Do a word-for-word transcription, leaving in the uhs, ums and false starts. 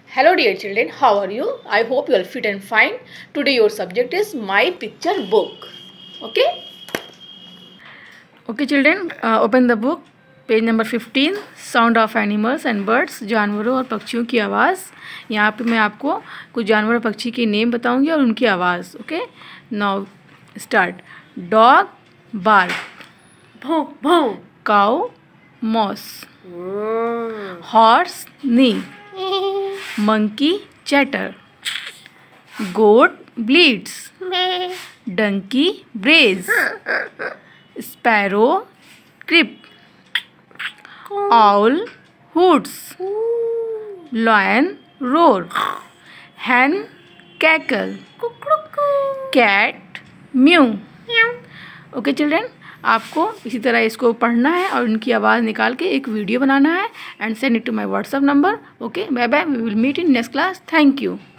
Hello dear children, how are you? I hope you are fit and fine. Today your subject is My Picture Book. Okay? Okay children, uh, open the book. Page number fifteen, sound of animals and birds, जानवरों और पक्षियों की आवाज़। यहाँ पे मैं आपको कुछ जानवर और पक्षी के नेम बताऊंगी और उनकी आवाज़। Okay, now start. Dog bark, भौं भौं। Cow moos, horse neigh, monkey chatter, goat bleats, donkey brays, sparrow crip, owl hoots, lion roar, hen cackle, cat mew। Okay children, आपको इसी तरह इसको पढ़ना है और उनकी आवाज़ निकाल के एक वीडियो बनाना है and send it to my WhatsApp number. Okay, bye bye, we will meet in next class. Thank you.